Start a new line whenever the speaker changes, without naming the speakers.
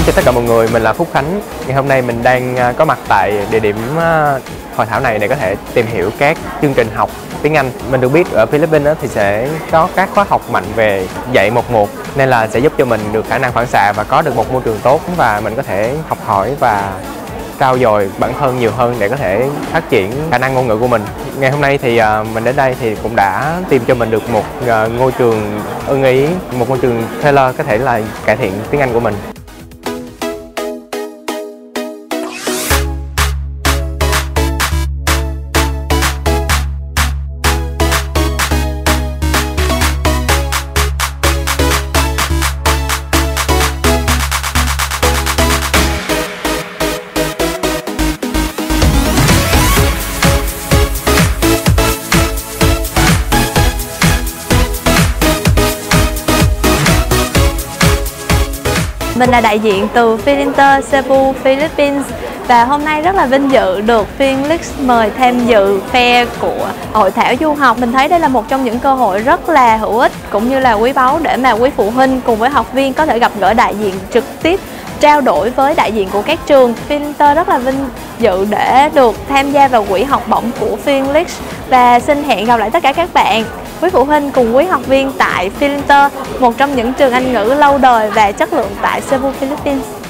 Xin chào tất cả mọi người, mình là Phúc Khánh. Ngày hôm nay mình đang có mặt tại địa điểm hội thảo này để có thể tìm hiểu các chương trình học tiếng Anh. Mình được biết ở Philippines thì sẽ có các khóa học mạnh về dạy 1-1, nên là sẽ giúp cho mình được khả năng phản xạ và có được một môi trường tốt, và mình có thể học hỏi và trau dồi bản thân nhiều hơn để có thể phát triển khả năng ngôn ngữ của mình. Ngày hôm nay thì mình đến đây thì cũng đã tìm cho mình được một ngôi trường ưng ý, một ngôi trường Taylor có thể là cải thiện tiếng Anh của mình.
Mình là đại diện từ Philinter Cebu, Philippines, và hôm nay rất là vinh dự được Finlix mời tham dự fair của hội thảo du học. Mình thấy đây là một trong những cơ hội rất là hữu ích cũng như là quý báu để mà quý phụ huynh cùng với học viên có thể gặp gỡ đại diện trực tiếp, trao đổi với đại diện của các trường. Philinter rất là vinh dự để được tham gia vào quỹ học bổng của Finlix, và xin hẹn gặp lại tất cả các bạn, quý phụ huynh cùng quý học viên tại Philinter, một trong những trường Anh ngữ lâu đời và chất lượng tại Cebu, Philippines.